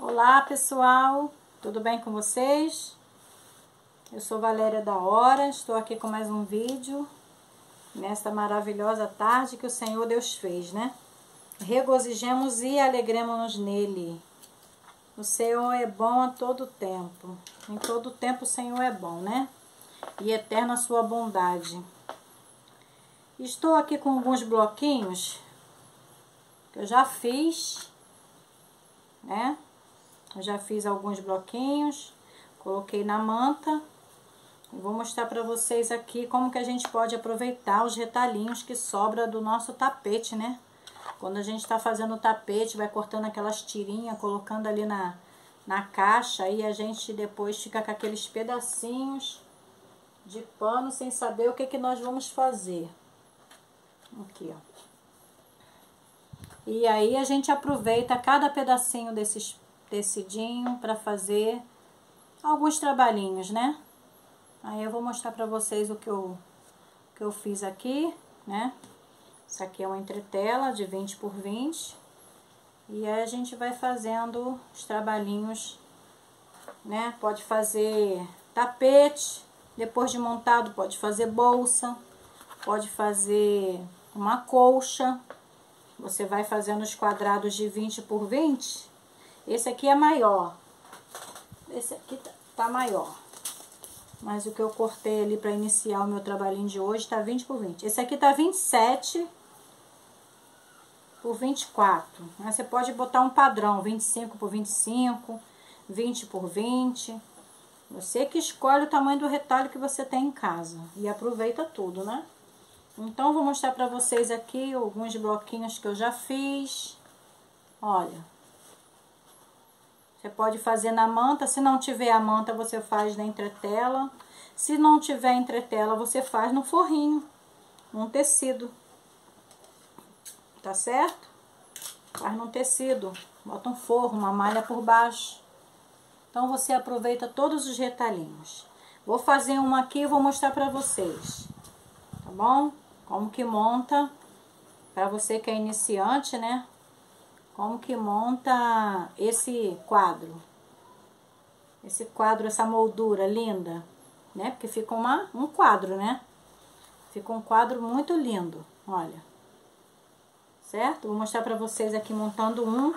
Olá pessoal, tudo bem com vocês? Eu sou Valéria da Hora, estou aqui com mais um vídeo nesta maravilhosa tarde que o Senhor Deus fez, né? Regozijemos e alegremos-nos nele. O Senhor é bom a todo tempo, em todo tempo o Senhor é bom, né? E eterna a sua bondade. Estou aqui com alguns bloquinhos que eu já fiz, né? Eu já fiz alguns bloquinhos, coloquei na manta. E vou mostrar para vocês aqui como que a gente pode aproveitar os retalhinhos que sobra do nosso tapete, né? Quando a gente está fazendo o tapete, vai cortando aquelas tirinhas, colocando ali na caixa, e a gente depois fica com aqueles pedacinhos de pano sem saber o que que nós vamos fazer. Aqui, ó. E aí a gente aproveita cada pedacinho desses tecidinho para fazer alguns trabalhinhos, né? Aí eu vou mostrar para vocês o que eu fiz aqui, né? Isso aqui é uma entretela de 20 por 20. E aí a gente vai fazendo os trabalhinhos, né? Pode fazer tapete, depois de montado pode fazer bolsa, pode fazer uma colcha. Você vai fazendo os quadrados de 20 por 20. Esse aqui é maior. Esse aqui tá maior. Mas o que eu cortei ali para iniciar o meu trabalhinho de hoje tá 20 por 20. Esse aqui tá 27 por 24. Mas você pode botar um padrão, 25 por 25, 20 por 20. Você que escolhe o tamanho do retalho que você tem em casa. E aproveita tudo, né? Então, vou mostrar para vocês aqui alguns bloquinhos que eu já fiz. Olha. Você pode fazer na manta. Se não tiver a manta, você faz na entretela. Se não tiver entretela, você faz no forrinho, num tecido. Tá certo? Faz num tecido. Bota um forro, uma malha por baixo. Então, você aproveita todos os retalhinhos. Vou fazer uma aqui e vou mostrar pra vocês. Tá bom? Como que monta, pra você que é iniciante, né? Como que monta esse quadro. Esse quadro, essa moldura linda, né? Porque fica um quadro, né? Fica um quadro muito lindo, olha. Certo? Vou mostrar pra vocês aqui montando um.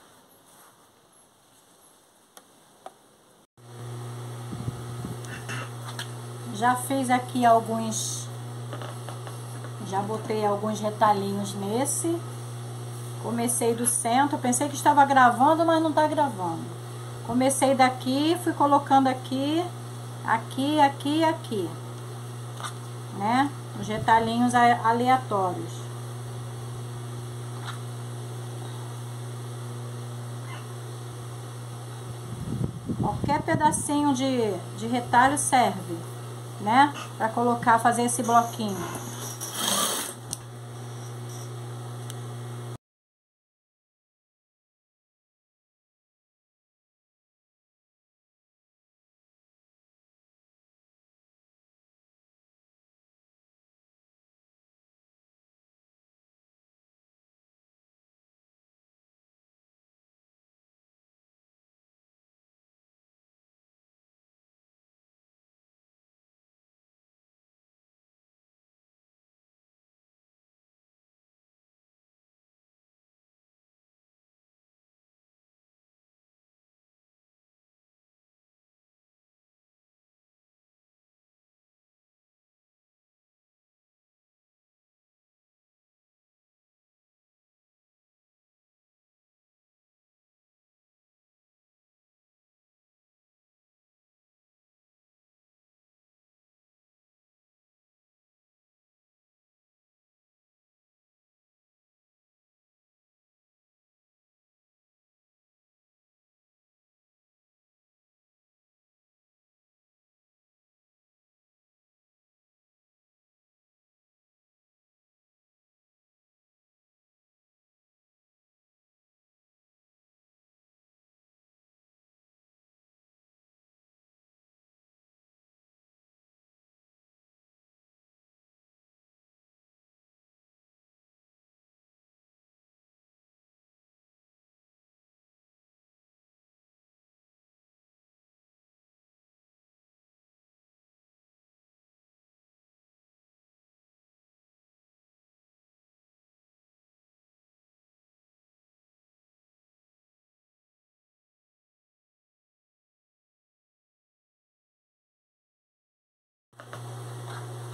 Já fiz aqui alguns... Já botei alguns retalhinhos nesse. Comecei do centro, pensei que estava gravando, mas não tá gravando. Comecei daqui, fui colocando aqui, aqui, aqui e aqui, né? Os retalhinhos aleatórios. Qualquer pedacinho de retalho serve, né? Pra colocar, fazer esse bloquinho.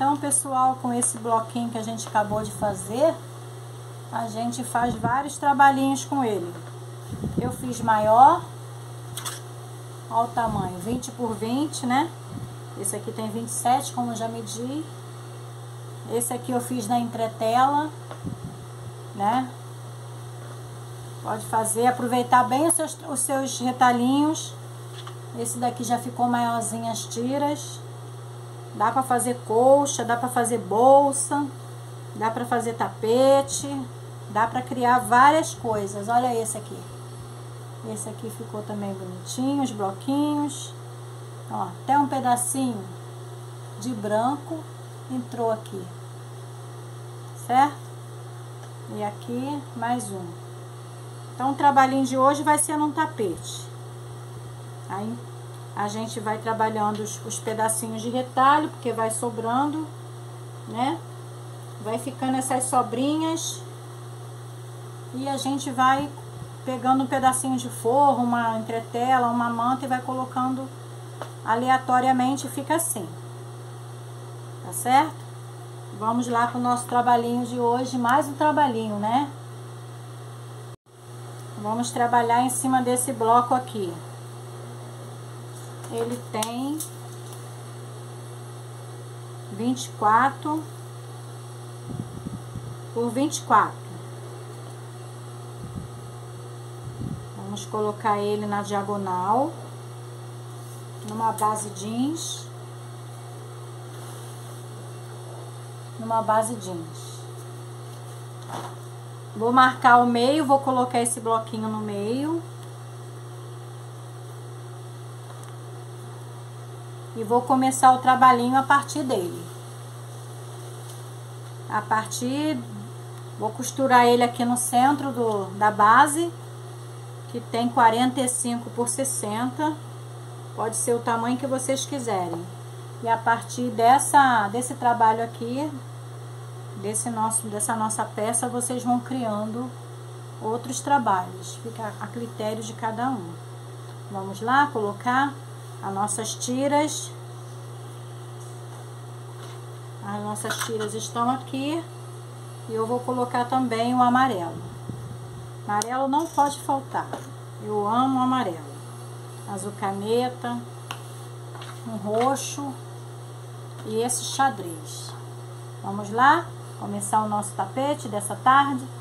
Então, pessoal, com esse bloquinho que a gente acabou de fazer, a gente faz vários trabalhinhos com ele. Eu fiz maior, olha o tamanho, 20 por 20, né? Esse aqui tem 27, como eu já medi. Esse aqui eu fiz na entretela, né? Pode fazer, aproveitar bem os seus retalhinhos. Esse daqui já ficou maiorzinho as tiras. Dá pra fazer colcha, dá pra fazer bolsa, dá pra fazer tapete, dá pra criar várias coisas. Olha esse aqui. Esse aqui ficou também bonitinho, os bloquinhos. Ó, até um pedacinho de branco entrou aqui, certo? E aqui mais um. Então o trabalhinho de hoje vai ser num tapete. Aí a gente vai trabalhando os pedacinhos de retalho, porque vai sobrando, né? Vai ficando essas sobrinhas. E a gente vai pegando um pedacinho de forro, uma entretela, uma manta e vai colocando aleatoriamente e fica assim. Tá certo? Vamos lá pro nosso trabalhinho de hoje, mais um trabalhinho, né? Vamos trabalhar em cima desse bloco aqui. Ele tem 24 por 24. Vamos colocar ele na diagonal, numa base jeans. Numa base jeans. Vou marcar o meio, vou colocar esse bloquinho no meio. E vou começar o trabalhinho a partir dele. Vou costurar ele aqui no centro da base, que tem 45 por 60. Pode ser o tamanho que vocês quiserem. E a partir desse trabalho aqui, dessa nossa peça, vocês vão criando outros trabalhos. Fica a critério de cada um. Vamos lá colocar as nossas tiras. As nossas tiras estão aqui. E eu vou colocar também o amarelo. Amarelo não pode faltar. Eu amo o amarelo. Azul caneta, um roxo e esse xadrez. Vamos lá começar o nosso tapete dessa tarde.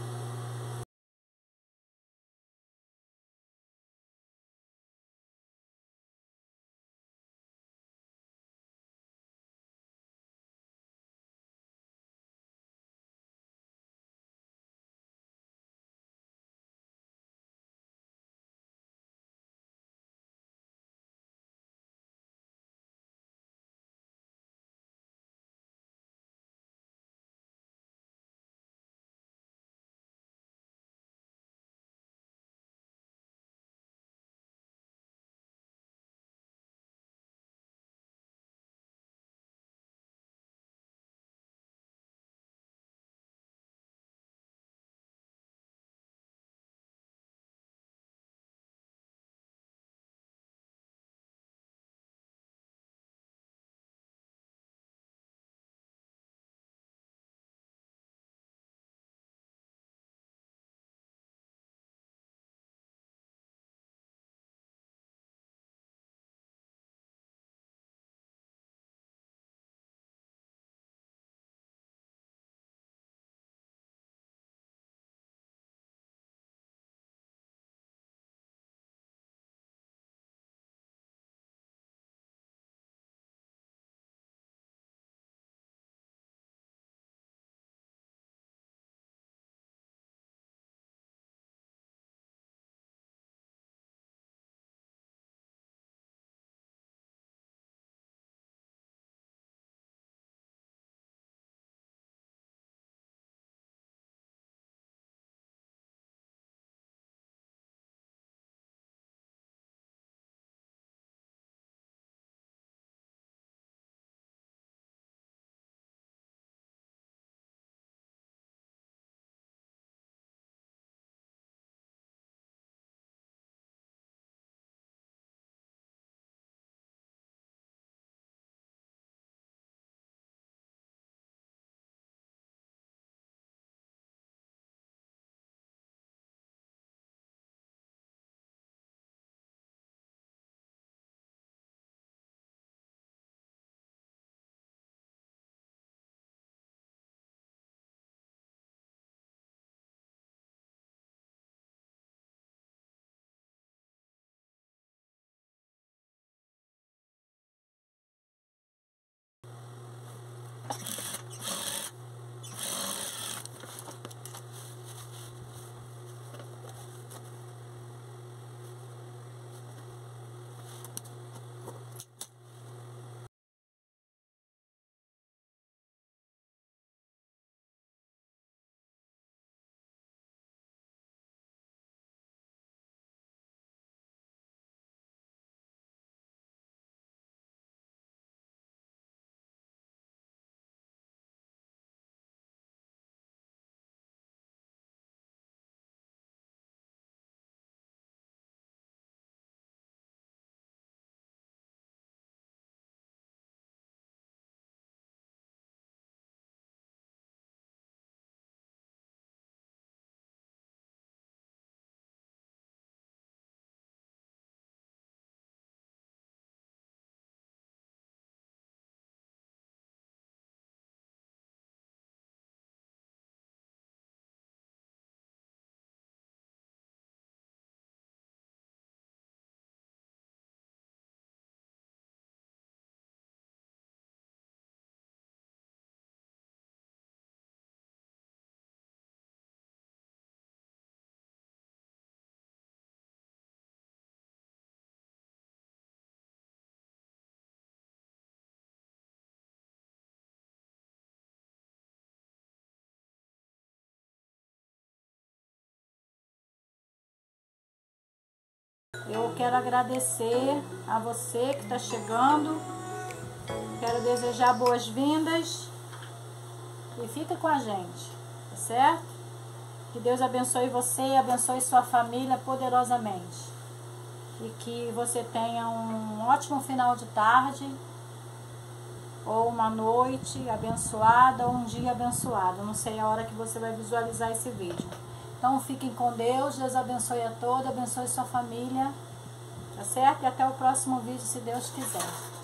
Eu quero agradecer a você que está chegando. Quero desejar boas-vindas. E fica com a gente, tá certo? Que Deus abençoe você e abençoe sua família poderosamente. E que você tenha um ótimo final de tarde, ou uma noite abençoada, ou um dia abençoado. Não sei a hora que você vai visualizar esse vídeo. Então fiquem com Deus, Deus abençoe a todos, abençoe sua família, tá certo? E até o próximo vídeo, se Deus quiser.